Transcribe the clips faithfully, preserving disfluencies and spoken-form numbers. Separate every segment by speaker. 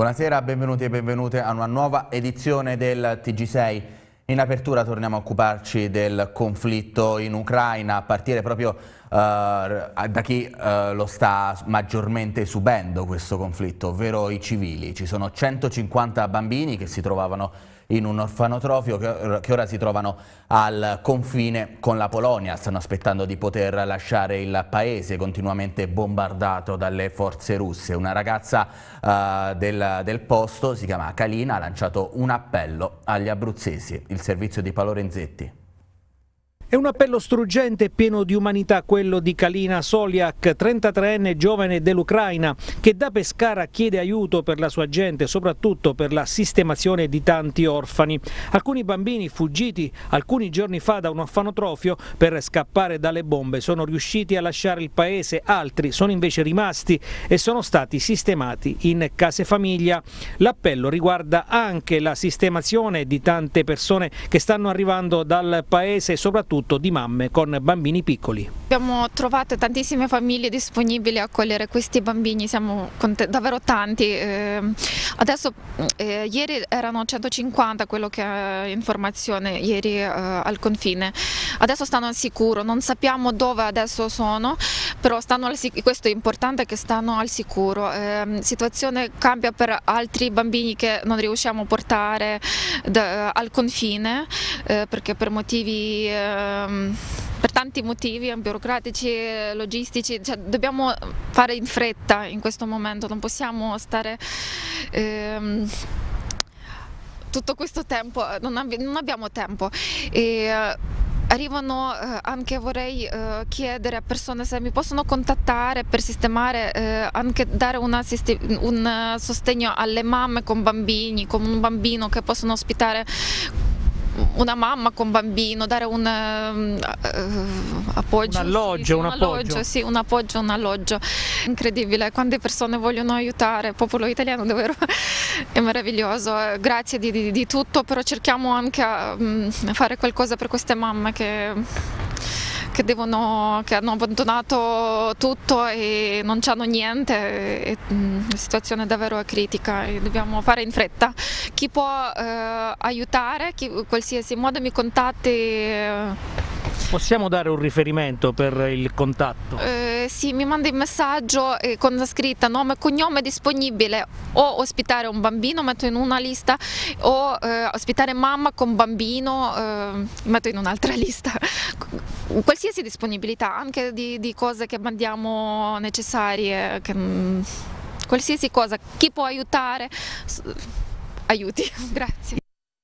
Speaker 1: Buonasera, benvenuti e benvenute a una nuova edizione del T G sei. In apertura torniamo a occuparci del conflitto in Ucraina, a partire proprio uh, da chi uh, lo sta maggiormente subendo questo conflitto, ovvero i civili. Ci sono centocinquanta bambini che si trovavano in un orfanotrofio che, che ora si trovano al confine con la Polonia, stanno aspettando di poter lasciare il paese continuamente bombardato dalle forze russe. Una ragazza uh, del, del posto, si chiama Kalina, ha lanciato un appello agli abruzzesi, il servizio di Paolo Renzetti.
Speaker 2: È un appello struggente e pieno di umanità quello di Kalina Soliak, trentatreenne giovane dell'Ucraina, che da Pescara chiede aiuto per la sua gente, soprattutto per la sistemazione di tanti orfani. Alcuni bambini fuggiti alcuni giorni fa da un orfanotrofio per scappare dalle bombe sono riusciti a lasciare il paese, altri sono invece rimasti e sono stati sistemati in case famiglia. L'appello riguarda anche la sistemazione di tante persone che stanno arrivando dal paese, soprattutto di mamme con bambini piccoli.
Speaker 3: Abbiamo trovato tantissime famiglie disponibili a accogliere questi bambini, siamo davvero tanti. Eh, adesso eh, ieri erano centocinquanta, quello che è informazione ieri eh, al confine. Adesso stanno al sicuro, non sappiamo dove adesso sono, però stanno al sicuro, questo è importante, che stanno al sicuro. Eh, situazione cambia per altri bambini che non riusciamo a portare da, al confine eh, perché per motivi eh, per tanti motivi burocratici, logistici, cioè, dobbiamo fare in fretta in questo momento, non possiamo stare ehm, tutto questo tempo, non, ab non abbiamo tempo. E, arrivano eh, anche, vorrei eh, chiedere a persone se mi possono contattare per sistemare, eh, anche dare una, un sostegno alle mamme con bambini, con un bambino che possono ospitare una mamma con bambino, dare un uh, appoggio,
Speaker 2: un alloggio,
Speaker 3: sì, sì,
Speaker 2: un,
Speaker 3: un
Speaker 2: appoggio.
Speaker 3: alloggio, sì, un appoggio, un alloggio. Incredibile, quante persone vogliono aiutare, il popolo italiano davvero è meraviglioso. Grazie di, di, di tutto, però cerchiamo anche a um, fare qualcosa per queste mamme che Che, devono, che hanno abbandonato tutto e non hanno niente, e, mh, la situazione è davvero critica e dobbiamo fare in fretta. Chi può eh, aiutare, chi, qualsiasi modo mi contatti. Eh,
Speaker 2: Possiamo dare un riferimento per il contatto?
Speaker 3: Eh, sì, mi mandi un messaggio eh, con la scritta nome e cognome disponibile, o ospitare un bambino, metto in una lista, o eh, ospitare mamma con bambino, eh, metto in un'altra lista. Qualsiasi disponibilità, anche di, di cose che mandiamo necessarie, che, qualsiasi cosa, chi può aiutare, aiuti, grazie.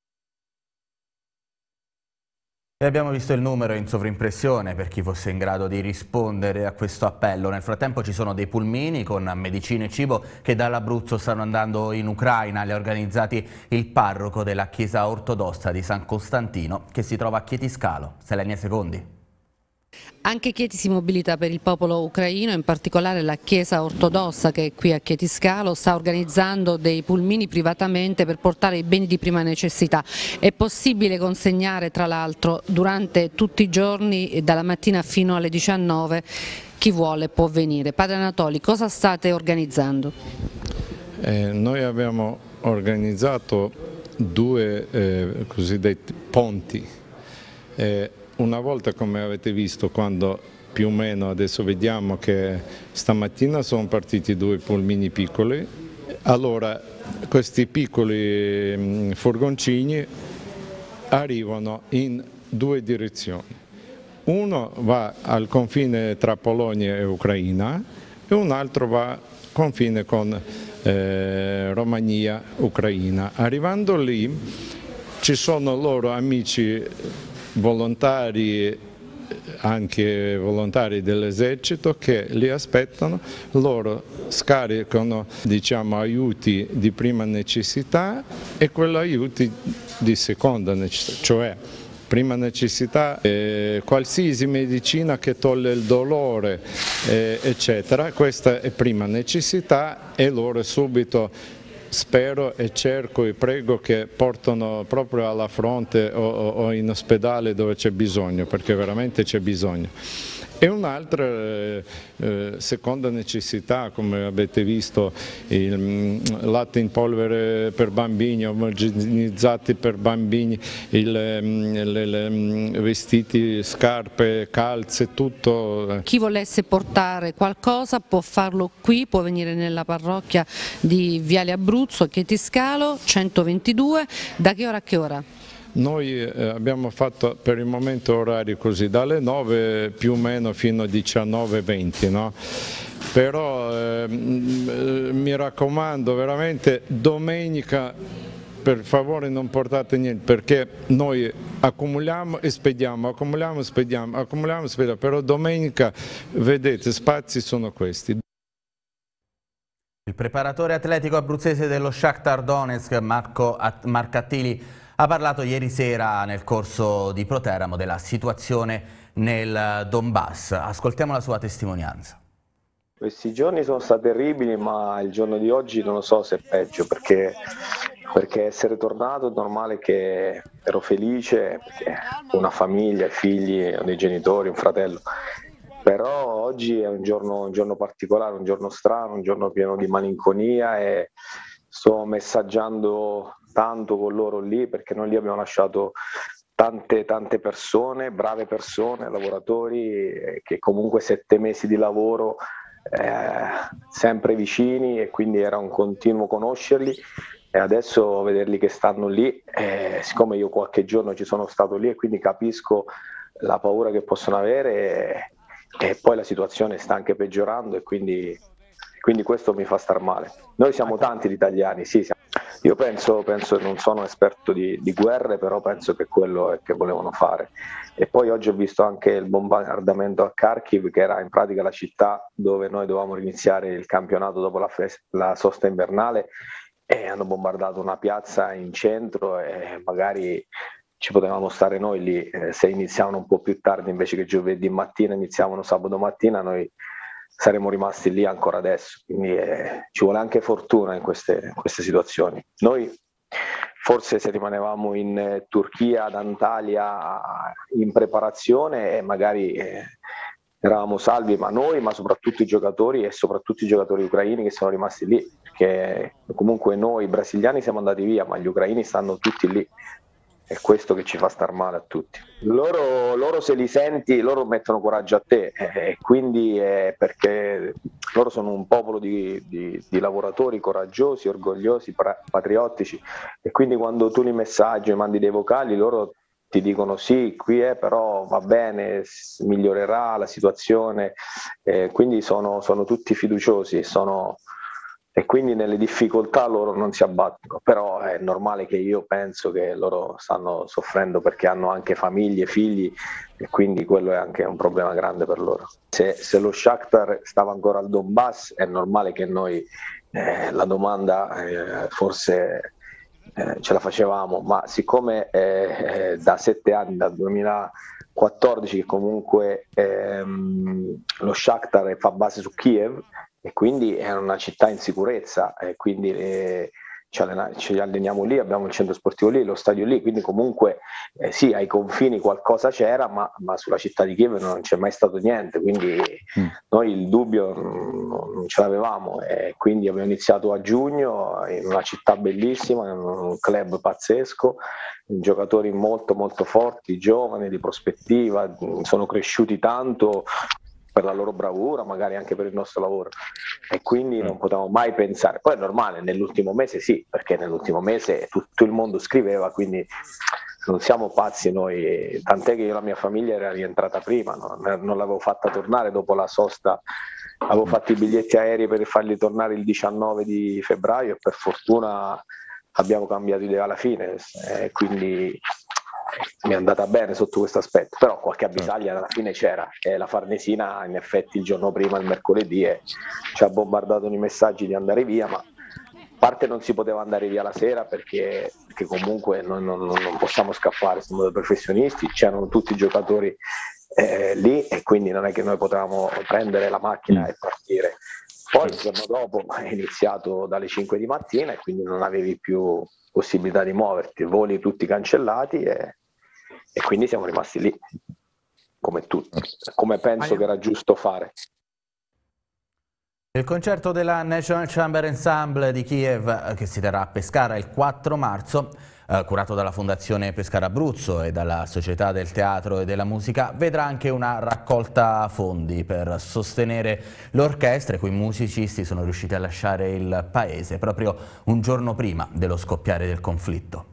Speaker 1: E abbiamo visto il numero in sovrimpressione per chi fosse in grado di rispondere a questo appello. Nel frattempo ci sono dei pulmini con medicine e cibo che dall'Abruzzo stanno andando in Ucraina. Li ha organizzati il parroco della Chiesa Ortodossa di San Costantino, che si trova a Chietiscalo. Selenia Secondi.
Speaker 4: Anche Chieti si mobilita per il popolo ucraino, in particolare la Chiesa Ortodossa, che è qui a Chietiscalo sta organizzando dei pulmini privatamente per portare i beni di prima necessità. È possibile consegnare, tra l'altro, durante tutti i giorni, dalla mattina fino alle diciannove, chi vuole può venire. Padre Anatoli, cosa state organizzando?
Speaker 5: Eh, noi abbiamo organizzato due eh, cosiddetti ponti. Eh, Una volta, come avete visto, quando più o meno adesso vediamo che stamattina sono partiti due pulmini piccoli, allora questi piccoli furgoncini arrivano in due direzioni. Uno va al confine tra Polonia e Ucraina e un altro va al confine con eh, Romania, Ucraina. Arrivando lì ci sono loro amici volontari, anche volontari dell'esercito, che li aspettano. Loro scaricano, diciamo, aiuti di prima necessità e quelli aiuti di seconda necessità, cioè prima necessità eh, qualsiasi medicina che toglie il dolore eh, eccetera, questa è prima necessità e loro subito spero e cerco e prego che portano proprio alla fronte o, o in ospedale dove c'è bisogno, perché veramente c'è bisogno. E un'altra eh, eh, seconda necessità, come avete visto, il mh, latte in polvere per bambini, omogenizzati per bambini, il, mh, le, le, mh, vestiti, scarpe, calze, tutto.
Speaker 4: Chi volesse portare qualcosa può farlo qui, può venire nella parrocchia di Viale Abruzzo, Chieti Scalo, centoventidue, da che ora a che ora?
Speaker 5: Noi eh, abbiamo fatto per il momento orari così, dalle nove più o meno fino alle diciannove e venti, no? Però eh, mi raccomando veramente domenica per favore non portate niente, perché noi accumuliamo e spediamo, accumuliamo e spediamo, accumuliamo e spediamo, però domenica vedete spazi sono questi.
Speaker 1: Il preparatore atletico abruzzese dello Shakhtar Donetsk, Marco Marcattili, ha parlato ieri sera nel corso di Proteramo della situazione nel Donbass. Ascoltiamo la sua testimonianza.
Speaker 6: Questi giorni sono stati terribili, ma il giorno di oggi non lo so se è peggio, perché, perché essere tornato è normale che ero felice, perché ho una famiglia, figli, ho dei genitori, un fratello. Però oggi è un giorno, un giorno particolare, un giorno strano, un giorno pieno di malinconia e sto messaggiando tanto con loro lì, perché noi lì abbiamo lasciato tante tante persone, brave persone, lavoratori che comunque sette mesi di lavoro eh, sempre vicini, e quindi era un continuo conoscerli, e adesso vederli che stanno lì, eh, siccome io qualche giorno ci sono stato lì e quindi capisco la paura che possono avere, e, e poi la situazione sta anche peggiorando, e quindi, quindi questo mi fa star male. Noi siamo tanti gli italiani, sì, siamo. Io penso, penso, non sono esperto di, di guerre, però penso che quello è che volevano fare. E poi oggi ho visto anche il bombardamento a Kharkiv, che era in pratica la città dove noi dovevamo iniziare il campionato dopo la, la sosta invernale, e hanno bombardato una piazza in centro, e magari ci potevamo stare noi lì, eh, se iniziavano un po' più tardi invece che giovedì mattina, iniziavano sabato mattina, noi saremmo rimasti lì ancora adesso, quindi eh, ci vuole anche fortuna in queste, in queste situazioni. Noi forse se rimanevamo in eh, Turchia, ad Antalya, in preparazione, e magari eh, eravamo salvi, ma noi, ma soprattutto i giocatori, e soprattutto i giocatori ucraini che sono rimasti lì, perché comunque noi brasiliani siamo andati via, ma gli ucraini stanno tutti lì. È questo che ci fa star male a tutti. Loro, loro se li senti, loro mettono coraggio a te, e quindi è perché loro sono un popolo di, di, di lavoratori coraggiosi, orgogliosi, patriottici, e quindi quando tu li messaggi e mandi dei vocali, loro ti dicono sì, qui è, però va bene, migliorerà la situazione, eh, quindi sono, sono tutti fiduciosi, sono... e quindi nelle difficoltà loro non si abbattono, però è normale che io penso che loro stanno soffrendo perché hanno anche famiglie, figli, e quindi quello è anche un problema grande per loro. Se, se lo Shakhtar stava ancora al Donbass è normale che noi eh, la domanda eh, forse eh, ce la facevamo, ma siccome eh, da sette anni, dal duemilaquattordici che comunque ehm, lo Shakhtar fa base su Kiev, e quindi è una città in sicurezza, e quindi eh, ci, allena, ci alleniamo lì, abbiamo il centro sportivo lì, lo stadio lì, quindi comunque eh, sì, ai confini qualcosa c'era, ma, ma sulla città di Kiev non c'è mai stato niente, quindi mm. noi il dubbio non, non ce l'avevamo, e quindi abbiamo iniziato a giugno in una città bellissima, in un club pazzesco, giocatori molto molto forti, giovani, di prospettiva, sono cresciuti tanto per la loro bravura, magari anche per il nostro lavoro, e quindi non potevamo mai pensare. Poi è normale, nell'ultimo mese sì, perché nell'ultimo mese tutto il mondo scriveva, quindi non siamo pazzi noi, tant'è che io, la mia famiglia era rientrata prima, no? Non l'avevo fatta tornare dopo la sosta, avevo fatto i biglietti aerei per farli tornare il diciannove di febbraio, e per fortuna abbiamo cambiato idea alla fine, e quindi mi è andata bene sotto questo aspetto, però qualche avvisaglia alla fine c'era, e la Farnesina in effetti il giorno prima, il mercoledì, e ci ha bombardato i messaggi di andare via, ma a parte non si poteva andare via la sera perché, perché comunque noi non, non, non possiamo scappare, siamo dei professionisti, c'erano tutti i giocatori eh, lì, e quindi non è che noi potevamo prendere la macchina e partire. Poi il giorno dopo è iniziato dalle cinque di mattina, e quindi non avevi più possibilità di muoverti, voli tutti cancellati, e, e quindi siamo rimasti lì. come tutti, come penso che era giusto fare.
Speaker 1: Il concerto della National Chamber Ensemble di Kiev, che si terrà a Pescara il quattro marzo, eh, curato dalla Fondazione Pescara Abruzzo e dalla Società del Teatro e della Musica, vedrà anche una raccolta fondi per sostenere l'orchestra, i cui musicisti sono riusciti a lasciare il paese proprio un giorno prima dello scoppiare del conflitto.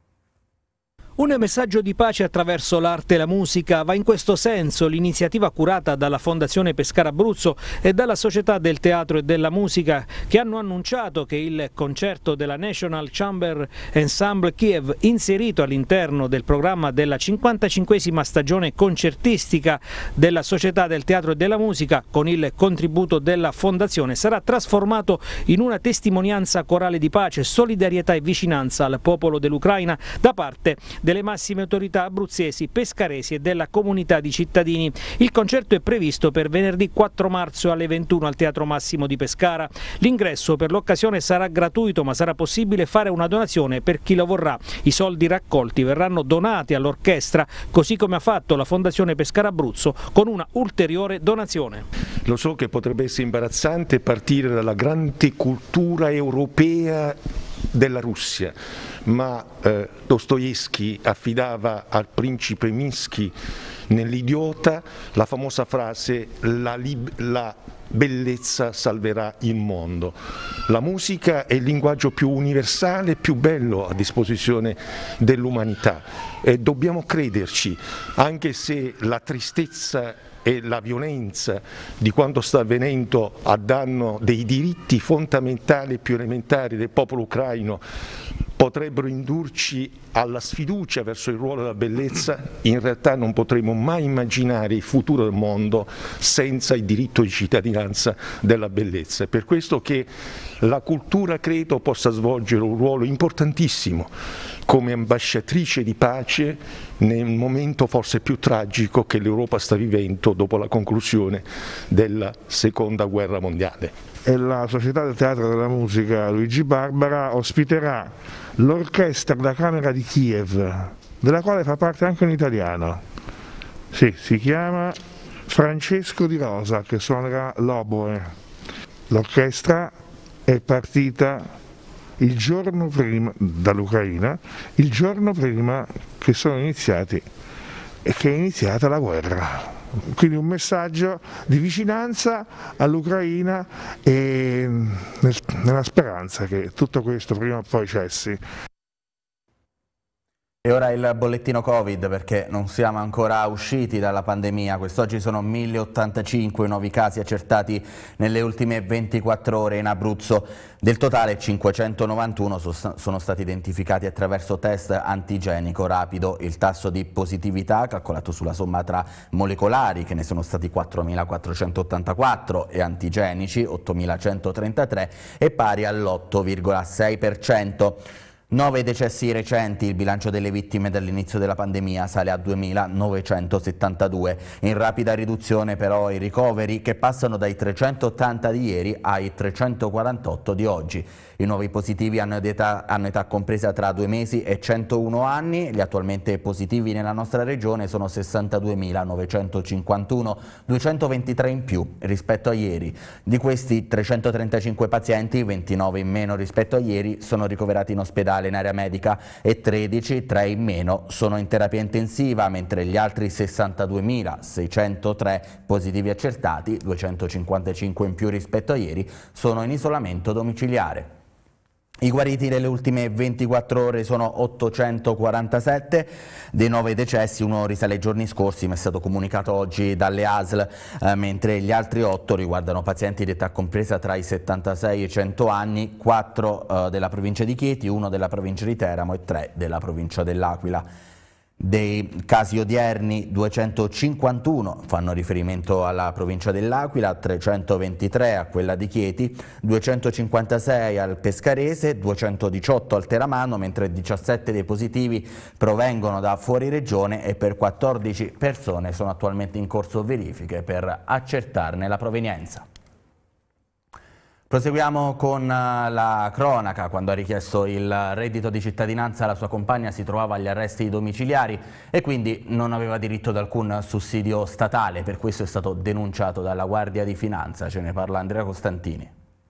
Speaker 2: Un messaggio di pace attraverso l'arte e la musica. Va in questo senso l'iniziativa curata dalla Fondazione Pescara Abruzzo e dalla Società del Teatro e della Musica, che hanno annunciato che il concerto della National Chamber Ensemble Kiev, inserito all'interno del programma della cinquantacinquesima stagione concertistica della Società del Teatro e della Musica, con il contributo della Fondazione, sarà trasformato in una testimonianza corale di pace, solidarietà e vicinanza al popolo dell'Ucraina da parte delle massime autorità abruzzesi, pescaresi e della comunità di cittadini. Il concerto è previsto per venerdì quattro marzo alle ventuno al Teatro Massimo di Pescara. L'ingresso per l'occasione sarà gratuito, ma sarà possibile fare una donazione per chi lo vorrà. I soldi raccolti verranno donati all'orchestra, così come ha fatto la Fondazione Pescara Abruzzo con una ulteriore donazione.
Speaker 7: Lo so che potrebbe essere imbarazzante partire dalla grande cultura europea della Russia, ma eh, Dostoevskij affidava al principe Minsky nell'Idiota la famosa frase la, la bellezza salverà il mondo. La musica è il linguaggio più universale e più bello a disposizione dell'umanità e dobbiamo crederci, anche se la tristezza e la violenza di quanto sta avvenendo a danno dei diritti fondamentali e più elementari del popolo ucraino potrebbero indurci alla sfiducia verso il ruolo della bellezza, in realtà non potremo mai immaginare il futuro del mondo senza il diritto di cittadinanza della bellezza. È per questo che la cultura credo possa svolgere un ruolo importantissimo come ambasciatrice di pace nel momento forse più tragico che l'Europa sta vivendo dopo la conclusione della Seconda Guerra Mondiale.
Speaker 8: E la Società del Teatro e della Musica Luigi Barbara ospiterà l'orchestra da camera di Kiev, della quale fa parte anche un italiano. Sì, si chiama Francesco Di Rosa, che suonerà l'oboe. L'orchestra è partita il giorno prima dall'Ucraina, il giorno prima che sono iniziati e che è iniziata la guerra. Quindi un messaggio di vicinanza all'Ucraina e nel, nella speranza che tutto questo prima o poi cessi.
Speaker 1: E ora il bollettino Covid, perché non siamo ancora usciti dalla pandemia. Quest'oggi sono mille ottantacinque nuovi casi accertati nelle ultime ventiquattro ore in Abruzzo. Del totale cinquecentonovantuno sono stati identificati attraverso test antigenico rapido. Il tasso di positività, calcolato sulla somma tra molecolari, che ne sono stati quattromilaquattrocentottantaquattro, e antigenici, ottomilacentotrentatré, è pari all'otto virgola sei per cento. Nove decessi recenti, il bilancio delle vittime dall'inizio della pandemia sale a duemilanovecentosettantadue. In rapida riduzione però i ricoveri, che passano dai trecentottanta di ieri ai trecentoquarantotto di oggi. I nuovi positivi hanno età, hanno età compresa tra due mesi e centouno anni. Gli attualmente positivi nella nostra regione sono sessantaduemilanovecentocinquantuno, duecentoventitré in più rispetto a ieri. Di questi trecentotrentacinque pazienti, ventinove in meno rispetto a ieri, sono ricoverati in ospedale in area medica e tredici, tre in meno, sono in terapia intensiva, mentre gli altri sessantaduemilaseicentotré positivi accertati, duecentocinquantacinque in più rispetto a ieri, sono in isolamento domiciliare. I guariti nelle ultime ventiquattro ore sono ottocentoquarantasette, dei nove decessi uno risale ai giorni scorsi, ma è stato comunicato oggi dalle A S L, eh, mentre gli altri otto riguardano pazienti di età compresa tra i settantasei e i cento anni, quattro eh, della provincia di Chieti, uno della provincia di Teramo e tre della provincia dell'Aquila. Dei casi odierni, duecentocinquantuno fanno riferimento alla provincia dell'Aquila, trecentoventitré a quella di Chieti, duecentocinquantasei al Pescarese, duecentodiciotto al Teramano, mentre diciassette dei positivi provengono da fuori regione e per quattordici persone sono attualmente in corso verifiche per accertarne la provenienza. Proseguiamo con la cronaca. Quando ha richiesto il reddito di cittadinanza la sua compagna si trovava agli arresti domiciliari e quindi non aveva diritto ad alcun sussidio statale, per questo è stato denunciato dalla Guardia di Finanza. Ce ne parla Andrea Costantini.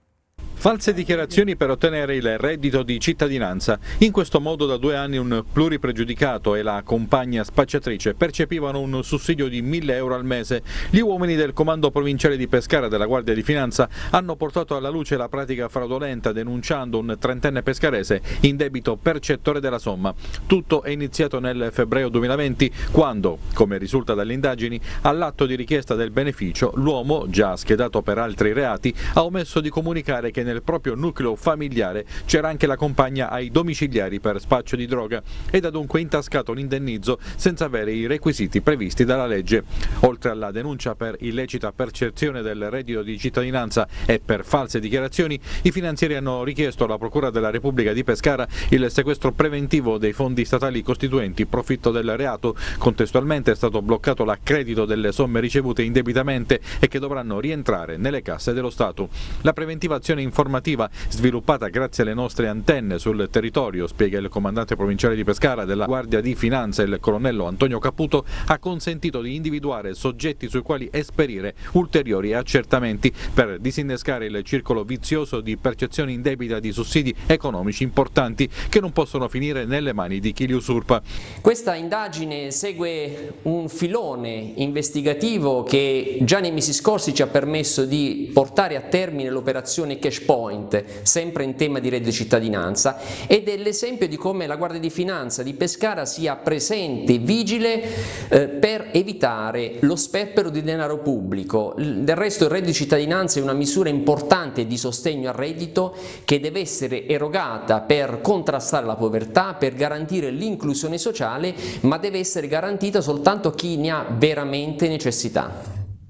Speaker 9: False dichiarazioni per ottenere il reddito di cittadinanza. In questo modo da due anni un pluripregiudicato e la compagna spacciatrice percepivano un sussidio di mille euro al mese. Gli uomini del comando provinciale di Pescara della Guardia di Finanza hanno portato alla luce la pratica fraudolenta denunciando un trentenne pescarese in debito percettore della somma. Tutto è iniziato nel febbraio duemilaventi quando, come risulta dalle indagini, all'atto di richiesta del beneficio l'uomo, già schedato per altri reati, ha omesso di comunicare che nel proprio nucleo familiare c'era anche la compagna ai domiciliari per spaccio di droga ed ha dunque intascato un indennizzo senza avere i requisiti previsti dalla legge. Oltre alla denuncia per illecita percezione del reddito di cittadinanza e per false dichiarazioni, i finanzieri hanno richiesto alla Procura della Repubblica di Pescara il sequestro preventivo dei fondi statali costituenti profitto del reato. Contestualmente è stato bloccato l'accredito delle somme ricevute indebitamente e che dovranno rientrare nelle casse dello Stato. La preventivazione informativa sviluppata grazie alle nostre antenne sul territorio, spiega il comandante provinciale di Pescara della Guardia di Finanza, il colonnello Antonio Caputo, ha consentito di individuare soggetti sui quali esperire ulteriori accertamenti per disinnescare il circolo vizioso di percezione indebita di sussidi economici importanti che non possono finire nelle mani di chi li usurpa.
Speaker 10: Questa indagine segue un filone investigativo che già nei mesi scorsi ci ha permesso di portare a termine l'operazione Cash Point, sempre in tema di reddito di cittadinanza, ed è l'esempio di come la Guardia di Finanza di Pescara sia presente e vigile eh, per evitare lo sperpero di denaro pubblico. Del resto il reddito di cittadinanza è una misura importante di sostegno al reddito che deve essere erogata per contrastare la povertà, per garantire l'inclusione sociale, ma deve essere garantita soltanto a chi ne ha veramente necessità.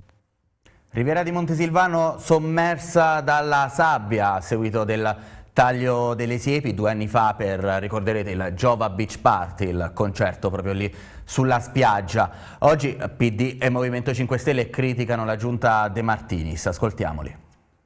Speaker 1: Riviera di Montesilvano sommersa dalla sabbia a seguito del taglio delle siepi due anni fa per, ricorderete, il Giova Beach Party, il concerto proprio lì sulla spiaggia. Oggi P D e Movimento cinque Stelle criticano la giunta De Martinis, ascoltiamoli.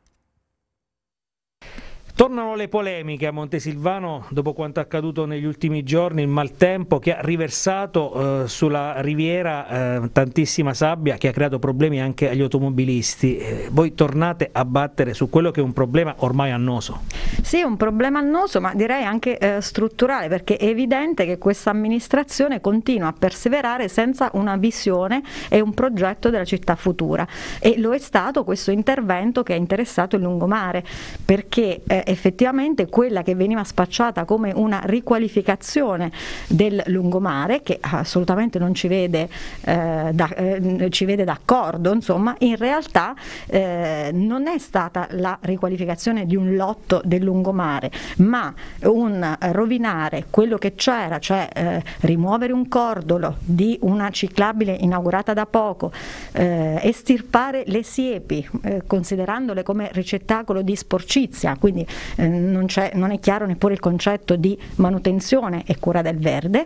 Speaker 2: Tornano le polemiche a Montesilvano dopo quanto accaduto negli ultimi giorni, il maltempo che ha riversato eh, sulla riviera eh, tantissima sabbia che ha creato problemi anche agli automobilisti. Eh, voi tornate a battere su quello che è un problema ormai annoso.
Speaker 11: Sì, un problema annoso, ma direi anche eh, strutturale, perché è evidente che questa amministrazione continua a perseverare senza una visione e un progetto della città futura, e lo è stato questo intervento che ha interessato il lungomare, perché eh, effettivamente quella che veniva spacciata come una riqualificazione del lungomare, che assolutamente non ci vede, eh, da, eh, ci vede d'accordo, insomma, in realtà eh, non è stata la riqualificazione di un lotto del lungomare, ma un rovinare quello che c'era, cioè eh, rimuovere un cordolo di una ciclabile inaugurata da poco, eh, estirpare le siepi, eh, considerandole come ricettacolo di sporcizia, quindi eh, non, c'è, non è chiaro neppure il concetto di manutenzione e cura del verde,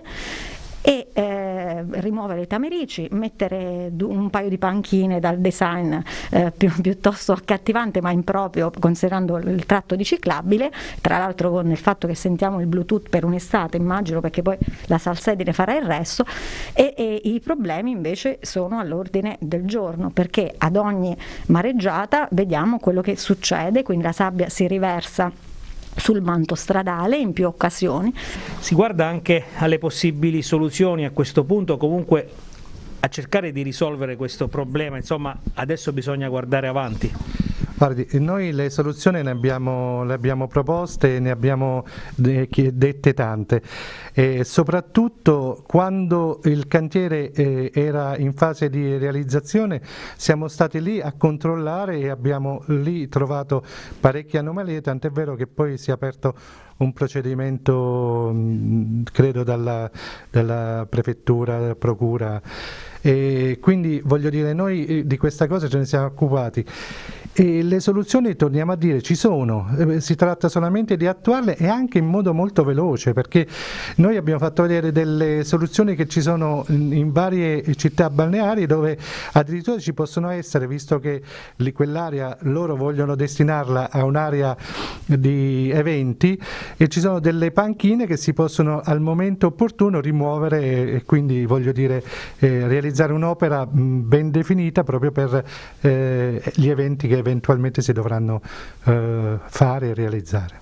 Speaker 11: e eh, rimuovere i tamerici, mettere un paio di panchine dal design eh, più, piuttosto accattivante ma improprio considerando il tratto di ciclabile, tra l'altro con il fatto che sentiamo il Bluetooth per un'estate, immagino, perché poi la salsedine farà il resto, e, e i problemi invece sono all'ordine del giorno, perché ad ogni mareggiata vediamo quello che succede, quindi la sabbia si riversa sul manto stradale in più occasioni.
Speaker 2: Si guarda anche alle possibili soluzioni a questo punto, comunque a cercare di risolvere questo problema, insomma adesso bisogna guardare avanti.
Speaker 12: Guardi, noi le soluzioni ne abbiamo, le abbiamo proposte, ne abbiamo dette tante, e soprattutto quando il cantiere eh, era in fase di realizzazione siamo stati lì a controllare e abbiamo lì trovato parecchie anomalie, tant'è vero che poi si è aperto un procedimento mh, credo dalla, dalla prefettura, dalla procura, e quindi voglio dire, noi di questa cosa ce ne siamo occupati. E le soluzioni, torniamo a dire, ci sono, si tratta solamente di attuarle e anche in modo molto veloce, perché noi abbiamo fatto vedere delle soluzioni che ci sono in varie città balneari dove addirittura ci possono essere, visto che quell'area loro vogliono destinarla a un'area di eventi, e ci sono delle panchine che si possono al momento opportuno rimuovere e quindi, voglio dire, eh, realizzare un'opera ben definita proprio per eh, gli eventi che eventualmente si dovranno eh, fare e realizzare.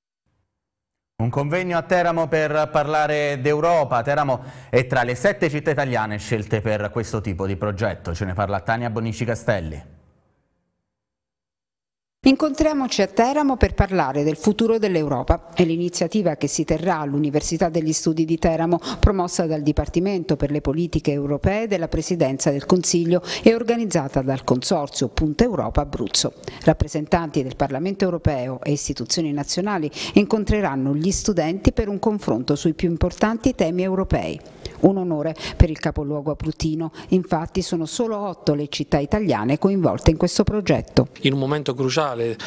Speaker 1: Un convegno a Teramo per parlare d'Europa. Teramo è tra le sette città italiane scelte per questo tipo di progetto. Ce ne parla Tania Bonici Castelli.
Speaker 13: Incontriamoci a Teramo per parlare del futuro dell'Europa. È l'iniziativa che si terrà all'Università degli Studi di Teramo, promossa dal Dipartimento per le Politiche Europee della Presidenza del Consiglio e organizzata dal Consorzio Punta Europa Abruzzo. Rappresentanti del Parlamento europeo e istituzioni nazionali incontreranno gli studenti per un confronto sui più importanti temi europei. Un onore per il capoluogo abruzino, infatti sono solo otto le città italiane coinvolte in questo progetto.
Speaker 14: In un momento cruciale,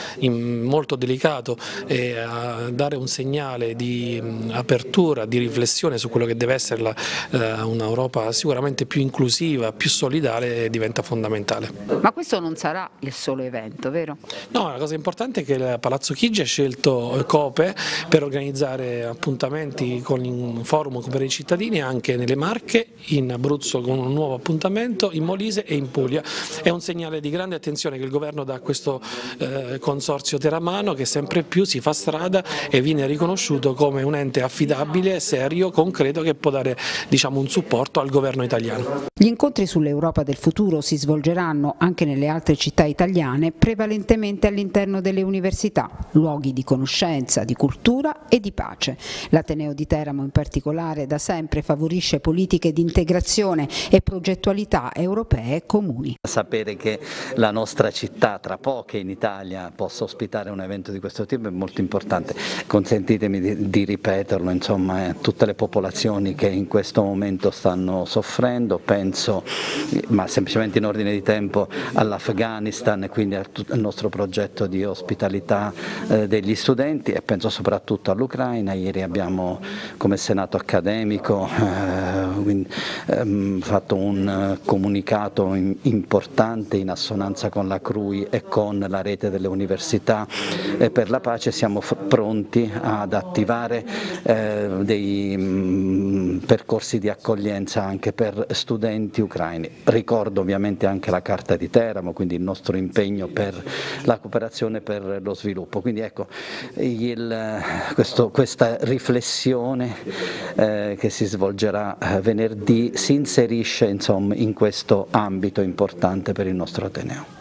Speaker 14: molto delicato, e a dare un segnale di apertura, di riflessione su quello che deve essere la, eh, un'Europa sicuramente più inclusiva, più solidale, diventa fondamentale.
Speaker 13: Ma questo non sarà il solo evento, vero?
Speaker 14: No, la cosa importante è che il Palazzo Chigi ha scelto Cope per organizzare appuntamenti con un forum per i cittadini anche nelle Marche, in Abruzzo con un nuovo appuntamento, in Molise e in Puglia. È un segnale di grande attenzione che il governo dà a questo eh, consorzio teramano, che sempre più si fa strada e viene riconosciuto come un ente affidabile, serio, concreto, che può dare, diciamo, un supporto al governo italiano.
Speaker 13: Gli incontri sull'Europa del futuro si svolgeranno anche nelle altre città italiane, prevalentemente all'interno delle università, luoghi di conoscenza, di cultura e di pace. L'Ateneo di Teramo in particolare da sempre favorisce politiche di integrazione e progettualità europee comuni.
Speaker 15: Sapere che la nostra città, tra poche in Italia, possa ospitare un evento di questo tipo è molto importante. Consentitemi di, di ripeterlo, insomma, eh, tutte le popolazioni che in questo momento stanno soffrendo, penso, ma semplicemente in ordine di tempo, all'Afghanistan e quindi al, al nostro progetto di ospitalità eh, degli studenti, e penso soprattutto all'Ucraina. Ieri abbiamo come Senato accademico eh, quindi, ehm, fatto un comunicato in, importante in assonanza con la C R U I e con la rete delle università eh, per la pace. Siamo pronti ad attivare eh, dei mh, percorsi di accoglienza anche per studenti ucraini. Ricordo ovviamente anche la Carta di Teramo, quindi il nostro impegno per la cooperazione per lo sviluppo. Quindi ecco, il, questo, questa riflessione eh, che si svolgerà eh, venerdì si inserisce, insomma, in questo ambito importante per il nostro Ateneo.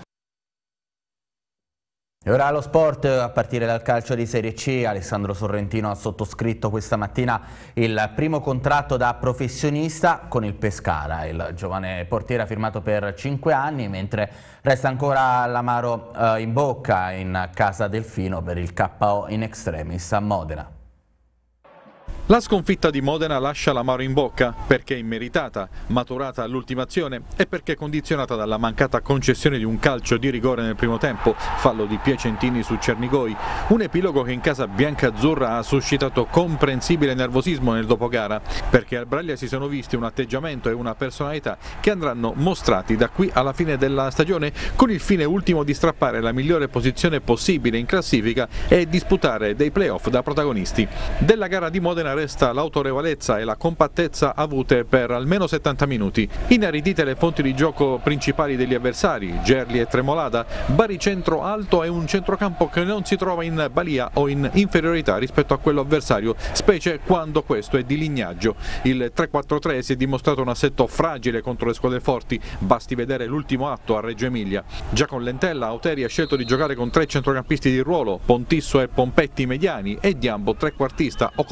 Speaker 1: E ora lo sport, a partire dal calcio di Serie C. Alessandro Sorrentino ha sottoscritto questa mattina il primo contratto da professionista con il Pescara. Il giovane portiere ha firmato per cinque anni, mentre resta ancora l'amaro eh, in bocca in casa Delfino per il K O in extremis a Modena.
Speaker 9: La sconfitta di Modena lascia l'amaro in bocca perché immeritata, maturata all'ultimazione e perché condizionata dalla mancata concessione di un calcio di rigore nel primo tempo, fallo di Piacentini su Cernigoi. Un epilogo che in casa biancazzurra ha suscitato comprensibile nervosismo nel dopogara, perché al Braglia si sono visti un atteggiamento e una personalità che andranno mostrati da qui alla fine della stagione, con il fine ultimo di strappare la migliore posizione possibile in classifica e disputare dei playoff da protagonisti. Della gara di Modena resta l'autorevolezza e la compattezza avute per almeno settanta minuti. Inaridite le fonti di gioco principali degli avversari, Gerli e Tremolada, baricentro alto e un centrocampo che non si trova in balia o in inferiorità rispetto a quello avversario, specie quando questo è di lignaggio. Il tre quattro tre si è dimostrato un assetto fragile contro le squadre forti, basti vedere l'ultimo atto a Reggio Emilia. Già con Lentella, Auteri ha scelto di giocare con tre centrocampisti di ruolo, Pontisso e Pompetti mediani e Diambo trequartista o comunque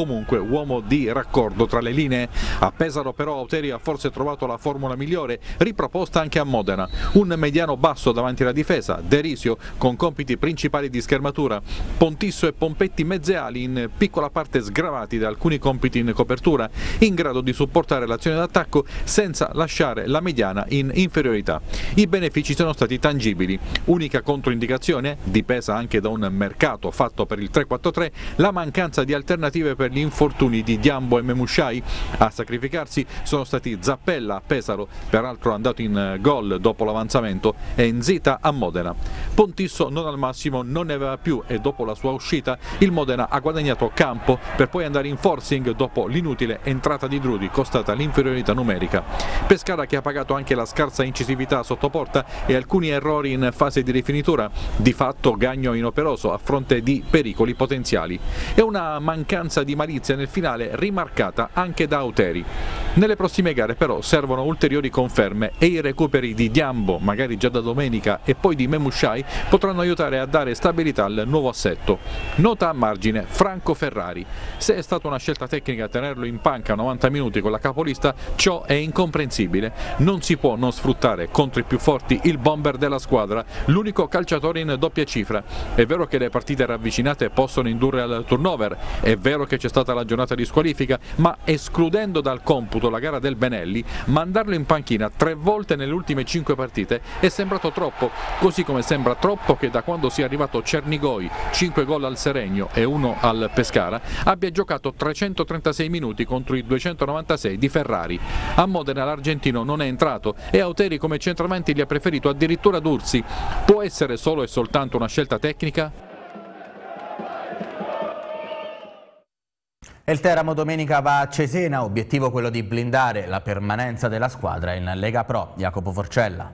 Speaker 9: uomo di raccordo tra le linee. A Pesaro però Auteri ha forse trovato la formula migliore, riproposta anche a Modena. Un mediano basso davanti alla difesa, Derisio con compiti principali di schermatura, Pontisso e Pompetti mezze ali in piccola parte sgravati da alcuni compiti in copertura, in grado di supportare l'azione d'attacco senza lasciare la mediana in inferiorità. I benefici sono stati tangibili. Unica controindicazione, dipesa anche da un mercato fatto per il tre quattro tre, la mancanza di alternative per gli infortuni di Diambo e Memushai. A sacrificarsi sono stati Zappella a Pesaro, peraltro andato in gol dopo l'avanzamento, e Nzita a Modena. Pontisso non al massimo non ne aveva più e dopo la sua uscita il Modena ha guadagnato campo per poi andare in forcing dopo l'inutile entrata di Drudi costata l'inferiorità numerica. Pescara che ha pagato anche la scarsa incisività sotto porta e alcuni errori in fase di rifinitura, di fatto Gagno inoperoso a fronte di pericoli potenziali, e una mancanza di malizia nel finale rimarcata anche da Auteri. Nelle prossime gare però servono ulteriori conferme e i recuperi di Diambo, magari già da domenica, e poi di Memushai potranno aiutare a dare stabilità al nuovo assetto. Nota a margine Franco Ferrari: se è stata una scelta tecnica tenerlo in panca novanta minuti con la capolista, ciò è incomprensibile. Non si può non sfruttare contro i più forti il bomber della squadra, l'unico calciatore in doppia cifra. È vero che le partite ravvicinate possono indurre al turnover, è vero che c'è stata la giornata di squalifica, ma escludendo dal computo la gara del Benelli, mandarlo in panchina tre volte nelle ultime cinque partite è sembrato troppo, così come sembra troppo che da quando sia arrivato Cernigoi, cinque gol al Seregno e uno al Pescara, abbia giocato trecentotrentasei minuti contro i duecentonovantasei di Ferrari. A Modena l'argentino non è entrato e Auteri come centravanti gli ha preferito addirittura D'Ursi. Può essere solo e soltanto una scelta tecnica?
Speaker 1: Il Teramo domenica va a Cesena, obiettivo quello di blindare la permanenza della squadra in Lega Pro. Jacopo Forcella.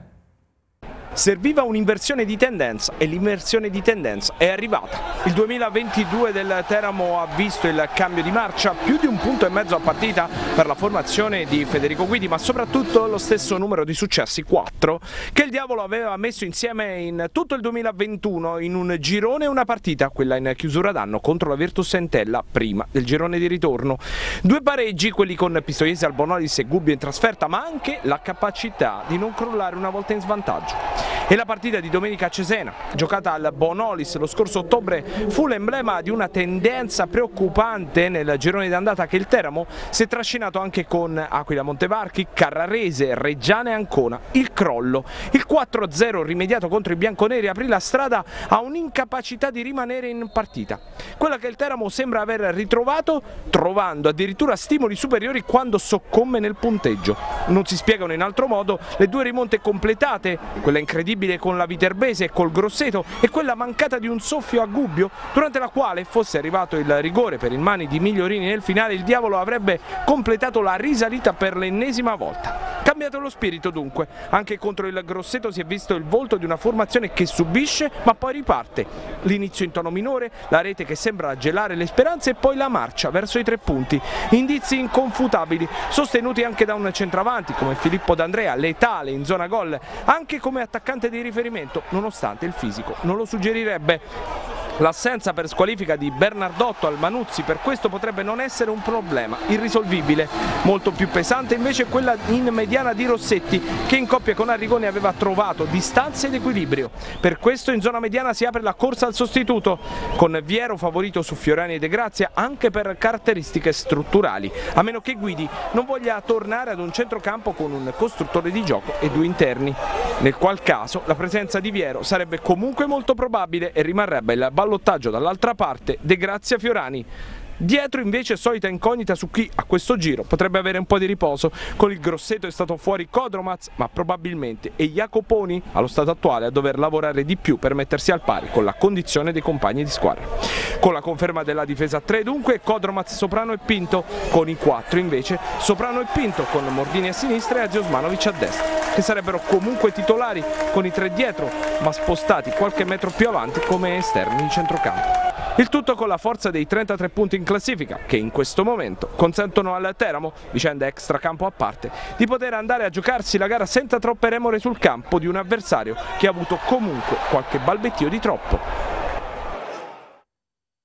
Speaker 16: Serviva un'inversione di tendenza e l'inversione di tendenza è arrivata. Il duemilaventidue del Teramo ha visto il cambio di marcia, più di un punto e mezzo a partita per la formazione di Federico Guidi, ma soprattutto lo stesso numero di successi, quattro, che il Diavolo aveva messo insieme in tutto il duemilaventuno in un girone e una partita, quella in chiusura d'anno contro la Virtus Entella, prima del girone di ritorno. Due pareggi, quelli con Pistoiese, Albonolis e Gubbio in trasferta, ma anche la capacità di non crollare una volta in svantaggio. E la partita di domenica a Cesena, giocata al Bonolis lo scorso ottobre, fu l'emblema di una tendenza preoccupante nel girone d'andata che il Teramo si è trascinato anche con Aquila Montevarchi, Carrarese, Reggiana e Ancona. Il crollo, il quattro a zero rimediato contro i bianconeri aprì la strada a un'incapacità di rimanere in partita, quella che il Teramo sembra aver ritrovato trovando addirittura stimoli superiori quando soccomme nel punteggio. Non si spiegano in altro modo le due rimonte completate, quella incredibile con la Viterbese e col Grosseto e quella mancata di un soffio a Gubbio, durante la quale, fosse arrivato il rigore per il Mani di Migliorini nel finale, il Diavolo avrebbe completato la risalita per l'ennesima volta. Cambiato lo spirito dunque, anche contro il Grosseto si è visto il volto di una formazione che subisce ma poi riparte. L'inizio in tono minore, la rete che sembra gelare le speranze e poi la marcia verso i tre punti. Indizi inconfutabili, sostenuti anche da un centravanti come Filippo D'Andrea, letale in zona gol, anche come attaccante di riferimento, nonostante il fisico non lo suggerirebbe. L'assenza per squalifica di Bernardotto al Manuzzi per questo potrebbe non essere un problema irrisolvibile. Molto più pesante invece è quella in mediana di Rossetti, che in coppia con Arrigoni aveva trovato distanza ed equilibrio. Per questo in zona mediana si apre la corsa al sostituto, con Viero favorito su Fiorani e De Grazia anche per caratteristiche strutturali, a meno che Guidi non voglia tornare ad un centrocampo con un costruttore di gioco e due interni, nel qual caso la presenza di Viero sarebbe comunque molto probabile e rimarrebbe il ballottaggio dall'altra parte De Grazia Fiorani. Dietro invece solita incognita su chi a questo giro potrebbe avere un po' di riposo. Con il Grosseto è stato fuori Kodromaz, ma probabilmente è Jacoponi allo stato attuale a dover lavorare di più per mettersi al pari con la condizione dei compagni di squadra. Con la conferma della difesa a tre dunque Kodromaz, Soprano e Pinto, con i quattro invece Soprano e Pinto con Mordini a sinistra e Aziosmanovic a destra, che sarebbero comunque titolari con i tre dietro ma spostati qualche metro più avanti come esterni di centrocampo. Il tutto con la forza dei trentatré punti in classifica che in questo momento consentono al Teramo, vicenda extracampo a parte, di poter andare a giocarsi la gara senza troppe remore sul campo di un avversario che ha avuto comunque qualche balbettio di troppo.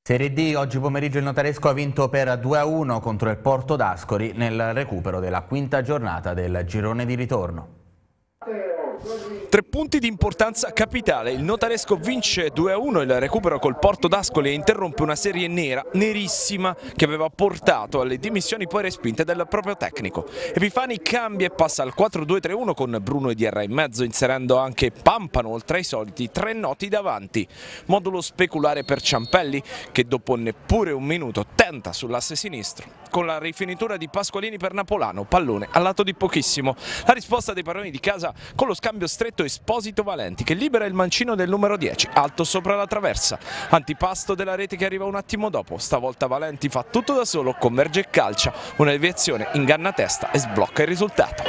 Speaker 1: Serie D, oggi pomeriggio il Notaresco ha vinto per due a uno contro il Porto d'Ascoli nel recupero della quinta giornata del girone di ritorno.
Speaker 16: Tre punti di importanza capitale, il Notaresco vince due a uno il recupero col Porto d'Ascoli e interrompe una serie nera, nerissima, che aveva portato alle dimissioni poi respinte del proprio tecnico. Epifani cambia e passa al quattro due tre uno con Bruno e Diarra in mezzo, inserendo anche Pampano oltre ai soliti tre noti davanti. Modulo speculare per Ciampelli che dopo neppure un minuto tenta sull'asse sinistro. Con la rifinitura di Pasqualini per Napolano, pallone al lato di pochissimo. La risposta dei padroni di casa con lo scambio stretto Esposito Valenti che libera il mancino del numero dieci, alto sopra la traversa. Antipasto della rete che arriva un attimo dopo, stavolta Valenti fa tutto da solo, converge e calcia, una deviazione inganna testa e sblocca il risultato.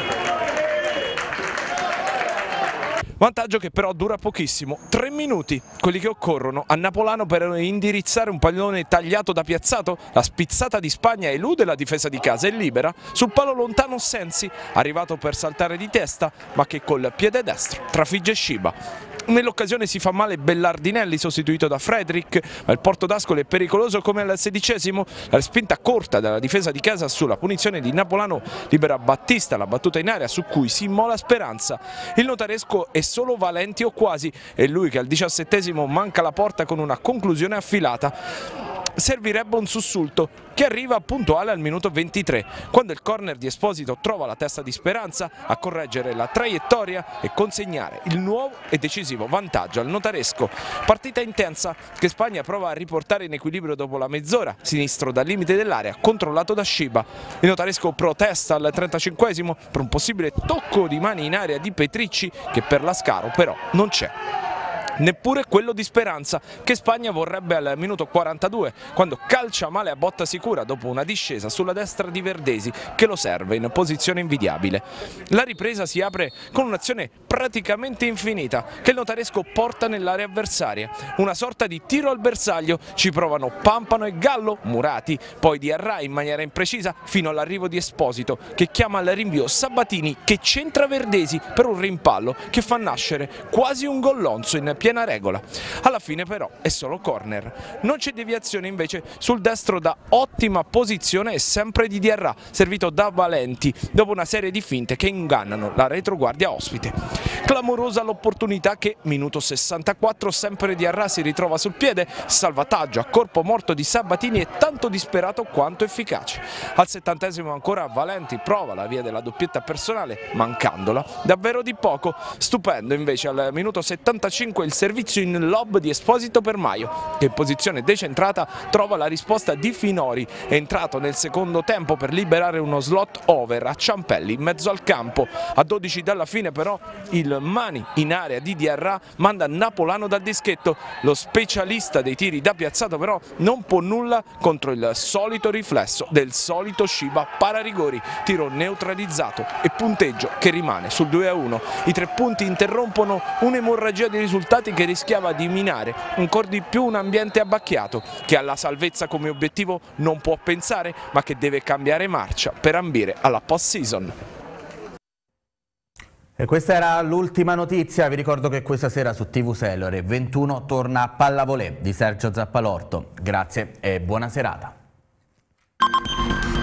Speaker 16: Vantaggio che però dura pochissimo, tre minuti, quelli che occorrono a Napolano per indirizzare un pallone tagliato da Piazzato, la spizzata di Spagna elude la difesa di casa e libera, sul palo lontano Sensi, arrivato per saltare di testa ma che col piede destro trafigge Sciba. Nell'occasione si fa male Bellardinelli sostituito da Frederick, ma il Porto d'Ascoli è pericoloso come al sedicesimo, la respinta corta dalla difesa di casa sulla punizione di Napolano libera Battista, la battuta in area su cui si immola Speranza. Il Notaresco è solo Valenti o quasi, è lui che al diciassettesimo manca la porta con una conclusione affilata. Servirebbe un sussulto che arriva puntuale al minuto ventitré, quando il corner di Esposito trova la testa di Speranza a correggere la traiettoria e consegnare il nuovo e decisivo vantaggio al Notaresco. Partita intensa che Spagna prova a riportare in equilibrio dopo la mezz'ora, sinistro dal limite dell'area, controllato da Sciba. Il Notaresco protesta al trentacinquesimo per un possibile tocco di mani in area di Petricci che per Lascaro però non c'è. Neppure quello di Speranza che Spagna vorrebbe al minuto quarantadue quando calcia male a botta sicura dopo una discesa sulla destra di Verdesi che lo serve in posizione invidiabile. La ripresa si apre con un'azione praticamente infinita che il Notaresco porta nell'area avversaria, una sorta di tiro al bersaglio, ci provano Pampano e Gallo, Murati, poi Diarra in maniera imprecisa fino all'arrivo di Esposito che chiama al rinvio Sabatini che centra Verdesi per un rimpallo che fa nascere quasi un gollonzo in piena regola. Alla fine però è solo corner. Non c'è deviazione invece sul destro da ottima posizione e sempre di Diarra, servito da Valenti dopo una serie di finte che ingannano la retroguardia ospite. Clamorosa l'opportunità che, minuto sessantaquattro, sempre Diarra si ritrova sul piede, salvataggio a corpo morto di Sabatini è tanto disperato quanto efficace. Al settantesimo ancora Valenti prova la via della doppietta personale, mancandola davvero di poco. Stupendo invece al minuto settantacinque il servizio in lob di Esposito per Maio, che in posizione decentrata trova la risposta di Finori, entrato nel secondo tempo per liberare uno slot over a Ciampelli in mezzo al campo. A dodici dalla fine però il Mani in area di Diarra manda Napolano dal dischetto, lo specialista dei tiri da Piazzato però non può nulla contro il solito riflesso del solito Sciba pararigori, tiro neutralizzato e punteggio che rimane sul due a uno. I tre punti interrompono un'emorragia di risultati che rischiava di minare ancora di più un ambiente abbacchiato che alla salvezza come obiettivo non può pensare ma che deve cambiare marcia per ambire alla post-season.
Speaker 1: E questa era l'ultima notizia, vi ricordo che questa sera su T V sei alle ore ventuno torna Pallavolè di Sergio Zappalorto. Grazie e buona serata.